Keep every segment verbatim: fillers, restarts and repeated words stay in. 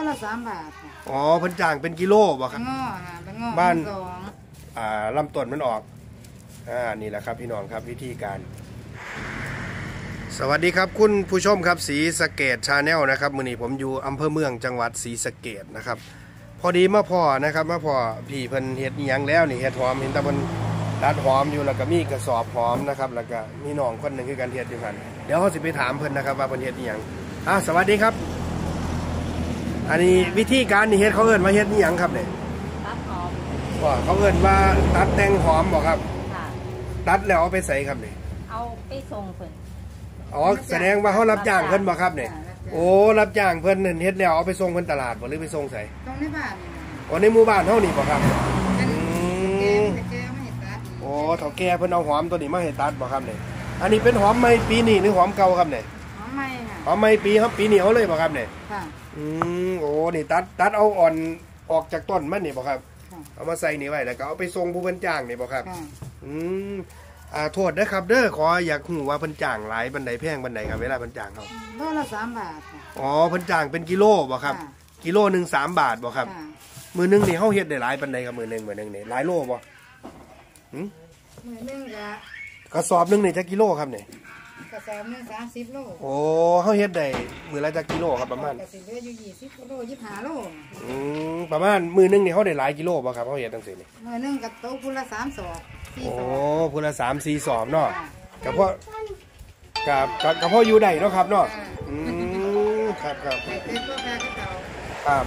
ละสามบาทอ๋อเพิ่นจ้างเป็นกิโลบ่ครับง้อค่ะเป็นง้อบ้านอ่าลำต้นมันออกอ่านี่แหละครับพี่น้องครับวิธีการสวัสดีครับคุณผู้ชมครับศรีสะเกษชาแนลนะครับมื้อนี้ผมอยู่อำเภอเมืองจังหวัดศรีสะเกษนะครับพอดีมาพ่อนะครับมาพ่อพี่เพิ่นเฮ็ดอีหยังแล้วนี่เฮ็ดหอมเห็นแต่เพิ่นตัดหอมอยู่แล้วก็มีกระสอบหอมนะครับแล้วก็มีน้องคนนึงคือกันเฮ็ดอยู่หั่นเดี๋ยวเฮาสิไปถามเพิ่นนะครับว่าเพิ่นเฮ็ดอีหยังอ่ะสวัสดีครับอันนี้วิธีการนี่เฮ็ดเขาเอิ้นว่าเฮ็ดอีหยังครับเนี่ยตัดหอมว่าเขาเอิ้นว่าตัดแต่งหอมบ่ครับค่ะตัดแล้วเอาไปใส่ครับนี่เอาไปส่งเพิ่นอ๋อแสดงว่าเขารับจ้างเพิ่นบ่ครับเนี่ยโอ้รับจ้างเพิ่นเฮ็ดแล้วเอาไปส่งเพิ่นตลาดบ่หรือไปส่งใส่ตรงในบ้านอ๋อในหมู่บ้านเฮานี่บ่ครับอืมแกไม่ให้ตัดโอ้เฒ่าแก่เพิ่นเอาหอมตัวนี้มาให้ตัดบ่ครับเนี่ยอันนี้เป็นหอมใหม่ปีนี้หรือหอมเก่าครับเนี่ยหอมใหม่ค่ะหอมใหม่ปีครับปีนี้เอาเลยบ่ครับเนี่ยค่ะอืมโอ้นี่ตัดตัดเอาอ่อนออกจากต้นมันนี่บ่ครับเอามาใส่นี่ไว้แล้วก็เอาไปส่งผู้เพิ่นจ้างนี่บ่ครับอืมอ่าโทษนะครับเด้อขออยากรู้ว่าเพิ่นจ้างหลายบันไดแพงบันไดครับเวลาเพิ่นจ้างเขาโลละสามบาทอ๋อเพิ่นจ้างเป็นกิโลบ่ครับกิโลหนึ่งสามบาทบ่ครับมือนึงนี่เฮาเฮ็ดได้หลายบันไดครับมือนึงมือนึงนี่หลายโลบ่หืมมือนึงก็กระสอบนึงนี่จักกิโลครับนี่กระสอบนึงสามสิบโลโอ้เฮาเฮ็ดได้มื้อละจักกิโลครับประมาณก็สิเหลืออยู่ยี่สิบโลยี่สิบห้าโลอืมประมาณมือนึงนี่เฮาได้หลายกิโลบ่ครับเฮาเฮ็ดจังซี่นี่มือนึงก็ตกพุ่นละสามศอกโอ้พุ่นละสามสี่ศอกเนาะก็เพราะกับกับพ่ออยู่ได้เนาะครับเนาะอืมครับครับครับ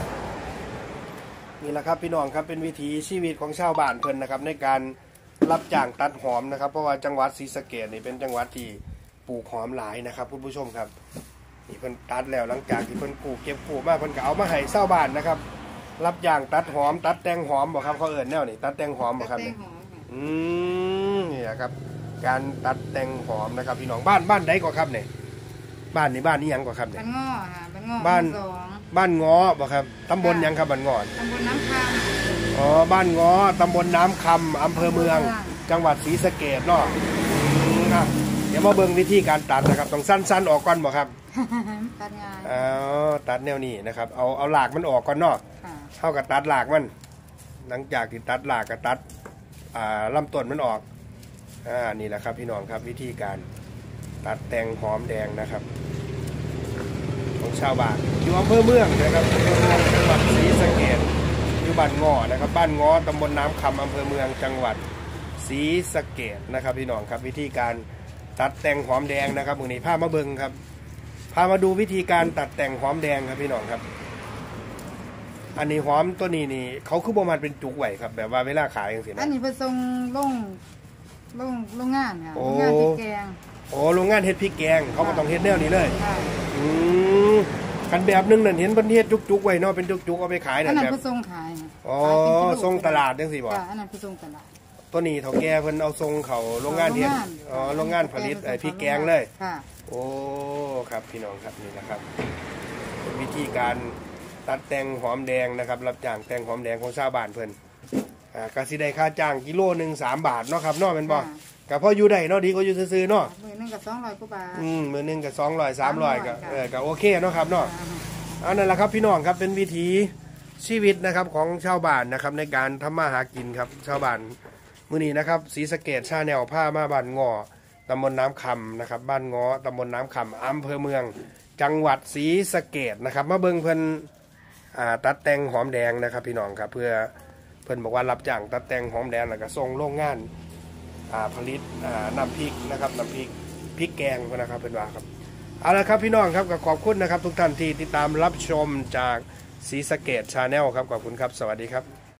นี่แหละครับพี่น้องครับเป็นวิถีชีวิตของชาวบ้านเพิ่นนะครับในการรับจ้างตัดหอมนะครับเพราะว่าจังหวัดศรีสะเกษนี่เป็นจังหวัดที่ปลูกหอมหลายนะครับคุณผู้ชมครับนี่เพิ่นตัดแล้วหลังจากที่เพิ่นปลูกเก็บปลูกมาเพิ่นก็เอามาให้ชาวบ้านนะครับรับจ้างตัดหอมตัดแต่งหอมบ่ครับเขาเอิ้นแนวนี่ตัดแต่งหอมบ่ครับอืมนี่ครับการตัดแต่งหอมนะครับพี่น้องบ้านบ้านใดก็ครับเนี่ยบ้านนี่บ้านนี้ยังก็ครับเนี่ยบ้านง้อค่ะบ้านง้อบ้านบ้านง้อบ่ครับตำบลยังครับบ้านง้อตำบลน้ำคำอ๋อบ้านง้อตำบลน้ำคำอำเภอเมืองจังหวัดศรีสะเกษเนาะเดี๋ยวมาเบิ่งวิธีการตัดนะครับต้องสั้นๆออกก่อนบ่ครับตัดง่ายอ๋อตัดแนวนี้นะครับเอาเอาหลากมันออกก่อนเนาะเท่ากับตัดหลากมันหลังจากที่ตัดหลากก็ตัดอ่าลำต้นมันออกอ่านี่แหละครับพี่น้องครับวิธีการตัดแต่งหอมแดงนะครับของชาวบ้านอยู่อำเภอเมืองนะครับอำเภอเมืองจังหวัดศรีสะเกษอยู่บ้านง้อนะครับบ้านง้อตำบลน้ำคำอำเภอเมืองจังหวัดศรีสะเกษนะครับพี่น้องครับวิธีการตัดแต่งหอมแดงนะครับมื้อนี้พามาเบิ่งครับพามาดูวิธีการตัดแต่งหอมแดงครับพี่น้องครับอันนี้หอมตัวนี้นี่เขาคือประมาณเป็นจุกไหวครับแบบว่าเวลาขายอย่างเสียนะอันนี้ไปส่งลงลงโรงงานค่ะโรงงานพริกแกงโอ้โรงงานเฮ็ดพริกแกงเขาก็ต้องเฮ็ดแนวนี้เลยอืมกันแบบนึงนั่นเห็นเพิ่นเฮ็ดจุกๆไว้เนาะเป็นจุกๆเอาไปขายนั่นแบบอันนั้นคือส่งขายอ๋อส่งตลาดจังซี่บ่อันนั้นคือส่งตลาดตัวนี้เฒ่าแก่เพิ่นเอาส่งเขาโรงงานเฮ็ดอ๋อโรงงานผลิตไอ้พริกแกงเลยค่ะโอ้ครับพี่น้องครับนี่นะครับเป็นวิธีการตัดแต่งหอมแดงนะครับรับจ้างแต่งหอมแดงของชาวบ้านเพิ่นอ่ากสิได้ค่าจ้างกิโลหนึ่งสามบาทเนาะครับเนาะเป็นบ่กับพ่ออยู่ได้เนาะดีก็อยู่ซื้อๆเนาะมือหนึ่งกับสองร้อยกว่าบาทอืมมือหนึ่งกับสองร้อยสามร้อยก็เออก็โอเคเนาะครับเนาะอันนั้นแหละครับพี่น้องครับเป็นวิถีชีวิตนะครับของชาวบ้านนะครับในการทำมาหากินครับชาวบ้านมื้อนี้นะครับศรีสะเกษชาแนลผ้ามาบ้านง้อตำบลน้ำคำนะครับบ้านง้อตำบลน้ำคำอำเภอเมืองจังหวัดศรีสะเกษนะครับมาเบิ่งเพิ่นอ่าตัดแต่งหอมแดงนะครับพี่น้องครับเพื่อเพิ่นบอกว่ารับจ้างตัดแต่งหอมแดงแล้วก็ส่งโรงงานอ่าผลิตอ่าน้ำพริกนะครับน้ำพริกพริกแกงนะครับเป็นว่าครับเอาละครับพี่น้องครับก็ขอบคุณนะครับทุกท่านที่ติดตามรับชมจากศรีสะเกษชาแนลครับขอบคุณครับสวัสดีครับ